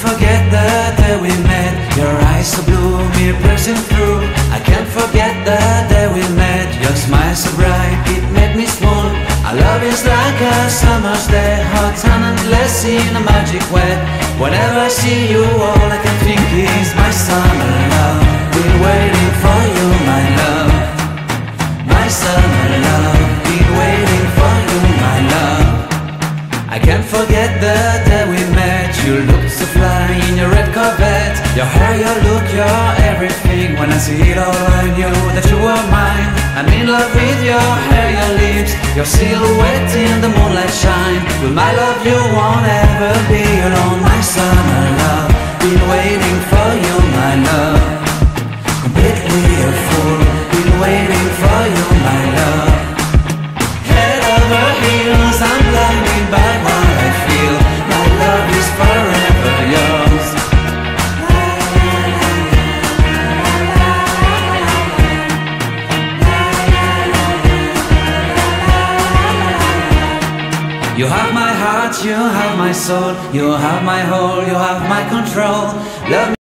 forget the day we met. Your eyes so blue, me piercing through. I can't forget the day we met. Your smile so bright, it made me swoon. Our love is like a summer's day, hot and endless in a magic way. Whenever I see you, all I can think is my summer love. Been waiting for you, my love. My summer love. Been waiting for you, my love. I can't forget the day we met. You looked so fly in your red Corvette. Your hair, your look, your everything. When I see it all, I knew that you were mine. I'm in love with your hair, your lips, your silhouette in the moonlight shine. With my love you won't ever be alone. My summer love, been waiting for you, my love. Completely a fool, been waiting for you, my love. Head over heels, I'm blinded by what I feel. My love is forever yours. You have my heart, you have my soul, you have my whole, you have my control. Love me.